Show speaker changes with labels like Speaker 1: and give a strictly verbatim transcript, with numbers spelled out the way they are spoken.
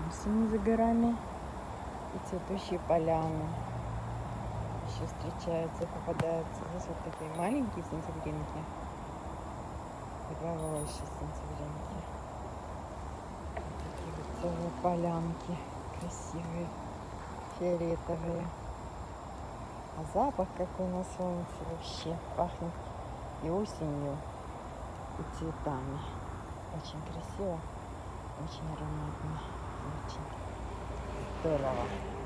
Speaker 1: осень за горами и цветущие поляны. Еще встречаются, попадаются. Здесь вот такие маленькие сантиметринки и побольше сантиметринки. Вот такие вот целые полянки красивые, фиолетовые. А запах какой на солнце вообще. Пахнет и осенью, и цветами. Очень красиво, очень ароматно, очень здорово.